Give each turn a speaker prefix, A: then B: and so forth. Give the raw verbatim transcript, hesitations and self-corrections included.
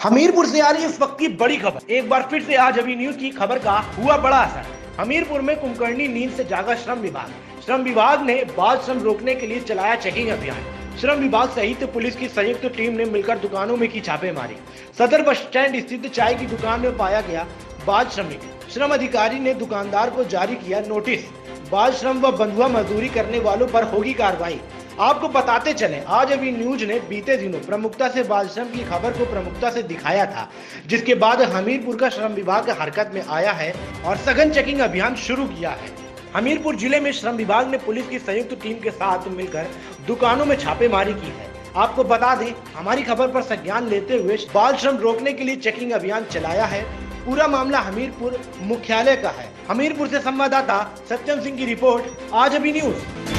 A: हमीरपुर से आ रही इस वक्त की बड़ी खबर। एक बार फिर से आज अभी न्यूज की खबर का हुआ बड़ा असर। हमीरपुर में कुंभकर्णी नींद से जागा श्रम विभाग। श्रम विभाग ने बाल श्रम रोकने के लिए चलाया चेकिंग अभियान। श्रम विभाग सहित पुलिस की संयुक्त टीम ने मिलकर दुकानों में की छापेमारी। सदर बस स्टैंड स्थित चाय की दुकान में पाया गया बाल श्रमिक। श्रम अधिकारी ने दुकानदार को जारी किया नोटिस। बाल श्रम व बंधुआ मजदूरी करने वालों पर होगी कार्रवाई। आपको बताते चलें, आज अभी न्यूज ने बीते दिनों प्रमुखता से बाल श्रम की खबर को प्रमुखता से दिखाया था, जिसके बाद हमीरपुर का श्रम विभाग हरकत में आया है और सघन चेकिंग अभियान शुरू किया है। हमीरपुर जिले में श्रम विभाग ने पुलिस की संयुक्त टीम के साथ मिलकर दुकानों में छापेमारी की है। आपको बता दें, हमारी खबर पर संज्ञान लेते हुए बाल श्रम रोकने के लिए चेकिंग अभियान चलाया है। पूरा मामला हमीरपुर मुख्यालय का है। हमीरपुर से संवाददाता सत्यम सिंह की रिपोर्ट, आज अभी न्यूज।